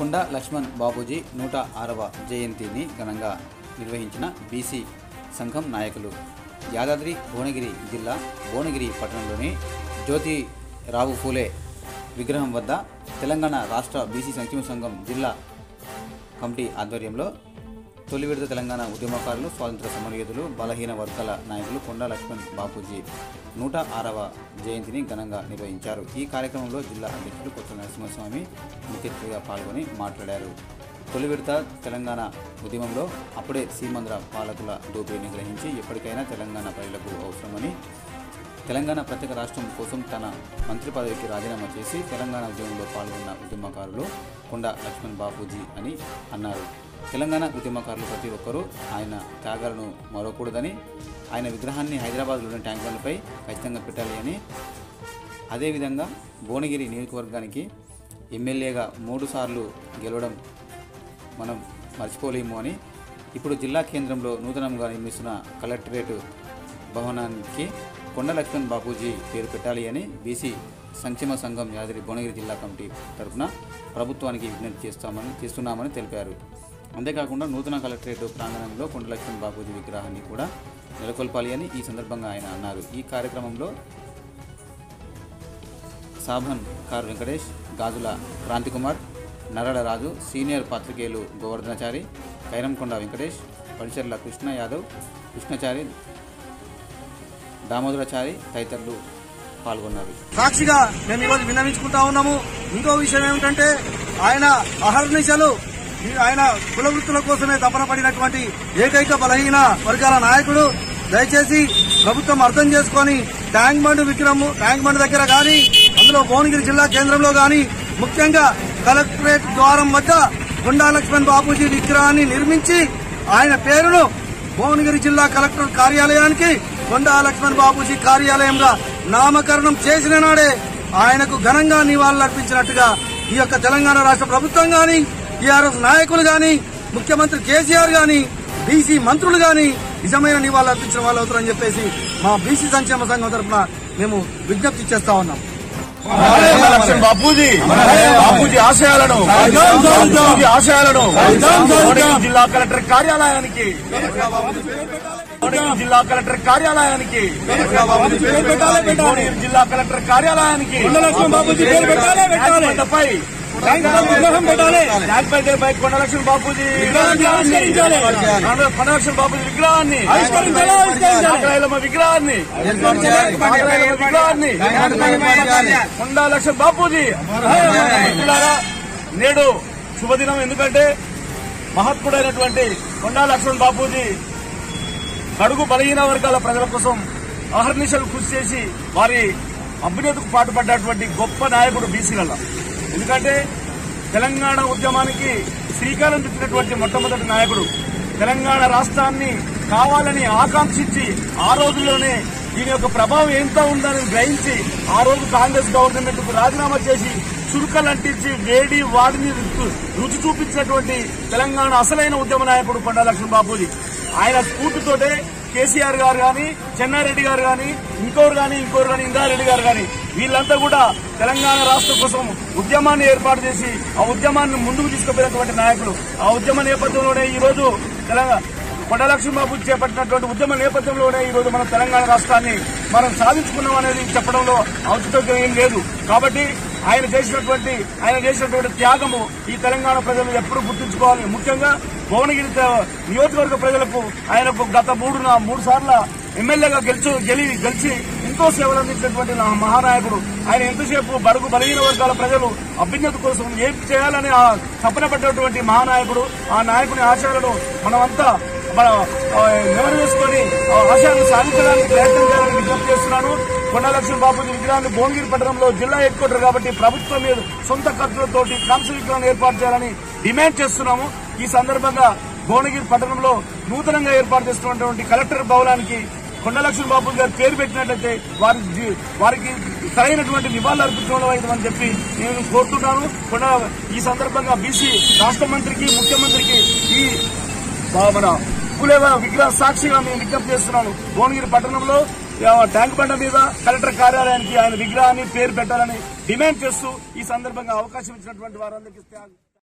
కొండా లక్ష్మణ్ బాపూజీ 106వ జయంతిని ఘనంగా నిర్వహించిన బీసీ సంఘం నాయకులు యాదాద్రి భువనగిరి జిల్లా భువనగిరి పట్టణంలోని జ్యోతిరావు ఫూలే విగ్రహం వద్ద తెలంగాణ రాష్ట్ర బీసీ సంక్షేమ సంఘం జిల్లా కమిటీ ఆధ్వర్యంలో తొలి విడత తెలంగాణ ఉద్యమకారులు, స్వాతంత్ర సమరయోధులు, బలహీన వర్గాల నాయకులు కొండా లక్ష్మణ్ బాపూజీ 106వ జయంతిని ఘనంగా నిర్వహించారు. ఈ కార్యక్రమంలో జిల్లా అధ్యక్షులు కొత్త నరసింహస్వామి ముఖ్య అతిథిగా పాల్గొని మాట్లాడారు. తొలి విడత తెలంగాణ ఉద్యమంలో అప్పుడే సీమాంధ్ర పాలకుల దోపిడీని గ్రహించి ఎప్పటికైనా తెలంగాణ ప్రజలకు అవసరమని తెలంగాణ ప్రత్యేక రాష్ట్రం కోసం తన మంత్రి పదవికి రాజీనామా చేసి తెలంగాణ ఉద్యమంలో పాల్గొన్న ఉద్యమకారులు కొండా లక్ష్మణ్ బాపూజీ అని అన్నారు. తెలంగాణ ఉద్యమకారులు ప్రతి ఒక్కరూ ఆయన త్యాగాలను మరవకూడదని, ఆయన విగ్రహాన్ని హైదరాబాద్లోని ట్యాంక్ బండ్లపై ఖచ్చితంగా పెట్టాలి అని, అదేవిధంగా భువనగిరి నియోజకవర్గానికి ఎమ్మెల్యేగా 3 సార్లు గెలవడం మనం మర్చిపోలేము అని, ఇప్పుడు జిల్లా కేంద్రంలో నూతనంగా నిర్మిస్తున్న కలెక్టరేట్ భవనానికి కొండా లక్ష్మణ్ బాపూజీ పేరు పెట్టాలి అని బీసీ సంక్షేమ సంఘం యాదాద్రి భువనగిరి జిల్లా కమిటీ తరఫున ప్రభుత్వానికి విజ్ఞప్తి చేస్తున్నామని తెలిపారు. అంతేకాకుండా నూతన కలెక్టరేట్ ప్రాంగణంలో కొండా లక్ష్మణ్ బాపూజీ విగ్రహాన్ని కూడా నెలకొల్పాలి అని ఈ సందర్భంగా ఆయన అన్నారు. ఈ కార్యక్రమంలో సాభన్ కార్ వెంకటేష్, గాజుల క్రాంతికుమార్, నరళ రాజు, సీనియర్ పాత్రికేయులు గోవర్ధనచారి, కైరంకొండ వెంకటేష్, పడిచెర్ల కృష్ణ యాదవ్, కృష్ణచారి, దామోదరాచారి తదితరులు పాల్గొన్నారు. సాక్షిగా మేము ఈరోజు విన్నవించుకుంటా ఉన్నాము. ఇంకో విషయం ఏమిటంటే ఆయన అహర్నిశలు ఆయన కుల వృత్తుల కోసమే తపన పడినటువంటి ఏకైక బలహీన వర్గాల నాయకుడు. దయచేసి ప్రభుత్వం అర్థం చేసుకుని ట్యాంక్ బండ్ దగ్గర కానీ, అందులో భువనగిరి జిల్లా కేంద్రంలో కానీ, ముఖ్యంగా కలెక్టరేట్ ద్వారం వద్ద కొండా లక్ష్మణ్ బాపూజీ విగ్రహాన్ని నిర్మించి ఆయన పేరును భువనగిరి జిల్లా కలెక్టర్ కార్యాలయానికి కొండా లక్ష్మణ్ బాపూజీ కార్యాలయంగా నామకరణం చేసిన నాడే ఆయనకు ఘనంగా నివాళులర్పించినట్టుగా ఈ యొక్క తెలంగాణ రాష్ట్ర ప్రభుత్వం గాని, టీఆర్ఎస్ నాయకులు గాని, ముఖ్యమంత్రి కేసీఆర్ గాని, బీసీ మంత్రులు గాని నిజమైన నివాళులర్పించిన వాళ్ళు అవుతారని చెప్పేసి మా బీసీ సంక్షేమ సంఘం తరఫున మేము విజ్ఞప్తి చేస్తా ఉన్నాం. బాపూజీ ఆశయాలను జిల్లా కలెక్టర్ కార్యాలయానికి జిల్లా కలెక్టర్ కార్యాలయానికి కొండా లక్ష్మణ్ బాపూజీ విగ్రహాన్ని కొండా లక్ష్మణ్ బాపూజీ నేడు శుభదినం. ఎందుకంటే మహత్తుడైనటువంటి కొండా లక్ష్మణ్ బాపూజీ బడుగు బలహీన వర్గాల ప్రజల కోసం అహర్నిశలు కృషి చేసి వారి అభ్యున్నతికి పాటుపడ్డటువంటి గొప్ప నాయకుడు బీసీలలో. ఎందుకంటే తెలంగాణ ఉద్యమానికి శ్రీకారం చుట్టినటువంటి మొట్టమొదటి నాయకుడు. తెలంగాణ రాష్ట్రాన్ని కావాలని ఆకాంక్షించి ఆ రోజుల్లోనే దీని యొక్క ప్రభావం ఎంత ఉందని గ్రహించి ఆ రోజు కాంగ్రెస్ గవర్నమెంట్ కు రాజీనామా చేసి చురుకలంటించి వేడి వాడిని రుచి చూపించినటువంటి తెలంగాణ అసలైన ఉద్యమ నాయకుడు కొండా లక్ష్మణ్ బాపూజీ. ఆయన స్ఫూర్తితోటే కేసీఆర్ గారు గాని, చెన్నారెడ్డి గారు గాని, ఇంకోరు గాని ఇందారెడ్డి గారు గాని వీళ్ళంతా కూడా తెలంగాణ రాష్ట్రం కోసం ఉద్యమాన్ని ఏర్పాటు చేసి ఆ ఉద్యమాన్ని ముందుకు తీసుకుపోయినటువంటి నాయకులు. ఆ ఉద్యమ నేపథ్యంలోనే ఈ రోజు కొండా లక్ష్మణ్ బాపూజీ చేపట్టినటువంటి ఉద్యమ నేపథ్యంలోనే ఈ రోజు మనం తెలంగాణ రాష్ట్రాన్ని మనం సాధించుకున్నాం అనేది చెప్పడంలో ఔచిత్యం ఏం లేదు. కాబట్టి ఆయన చేసినటువంటి త్యాగము ఈ తెలంగాణ ప్రజలు ఎప్పుడు గుర్తుంచుకోవాలి. ముఖ్యంగా భువనగిరి నియోజకవర్గ ప్రజలకు ఆయనకు గత 3 సార్ల ఎమ్మెల్యేగా గెలిచి ఎంతో సేవలు అందించినటువంటి మహానాయకుడు. ఆయన ఎంతసేపు బడుగు బలహీన వర్గాల ప్రజలు అభ్యున్నతి కోసం ఏం చేయాలని తపన పడ్డటువంటి మహానాయకుడు. ఆ నాయకుని ఆశయాలను మనమంతా నెరవేర్చుకొని ఆశయాలను సాధించడానికి ప్రయత్నం చేయాలని విజ్ఞప్తి చేస్తున్నాను. కొండా లక్ష్మణ్ బాపూజీ విగ్రహాన్ని భువనగిరి పట్టణంలో జిల్లా హెడ్ క్వార్టర్ కాబట్టి ప్రభుత్వం మీద సొంత ఖర్చులతోటి కాంస్య విగ్రహాన్ని ఏర్పాటు చేయాలని డిమాండ్ చేస్తున్నాము. ఈ సందర్భంగా భువనగిరి పట్టణంలో నూతనంగా ఏర్పాటు చేస్తున్నటువంటి కలెక్టర్ భవనానికి కొండా లక్ష్మణ్ బాపూజీ గారు పేరు పెట్టినట్లయితే వారికి సరైనటువంటి నివాళులు అర్పించడం అవుతుందని చెప్పి నేను కోరుతున్నాను. ఈ సందర్భంగా బీసీ రాష్ట్ర మంత్రికి, ముఖ్యమంత్రికి ఈ మన పులేవ విగ్రహ సాక్షిగా మేము విజ్ఞప్తి చేస్తున్నాను. భువనగిరి పట్టణంలో ట్యాంక్ బండ మీద కలెక్టర్ కార్యాలయానికి ఆయన విగ్రహాన్ని పేరు పెట్టాలని డిమాండ్ చేస్తూ ఈ సందర్భంగా అవకాశం ఇచ్చినటువంటి వారందరికీ